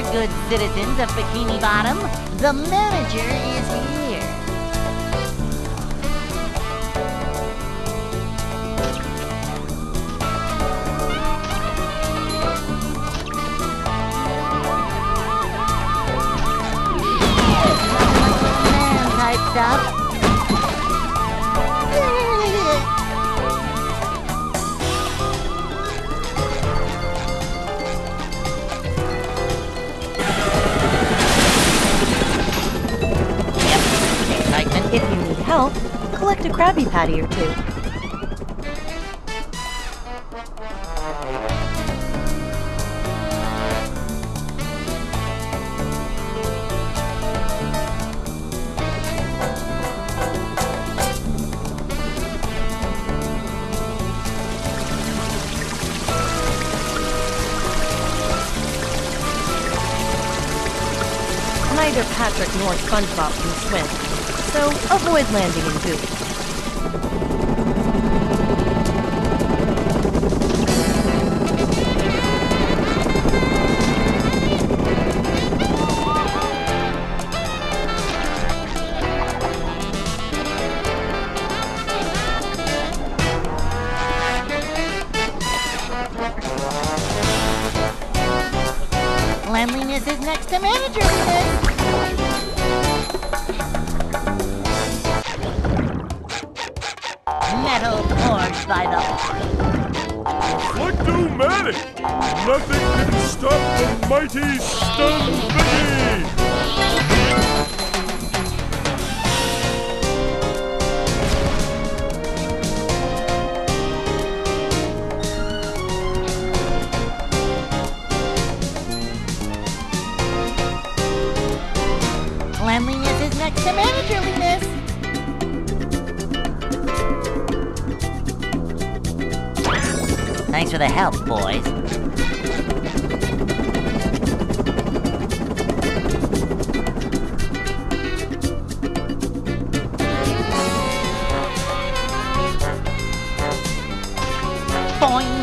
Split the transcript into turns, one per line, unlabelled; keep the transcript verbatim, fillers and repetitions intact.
good citizens of Bikini Bottom. The manager is here. Man type stuff.
If you need help, collect a Krabby Patty or two. Neither Patrick nor SpongeBob can swim, so avoid landing in goop.
Cleanliness is next to managerliness. Metal forged by the
Electromagnetic! Nothing can stop the mighty Stun Biggie!
Cleanliness is next to managerliness. Thanks for the help, boys. Boing!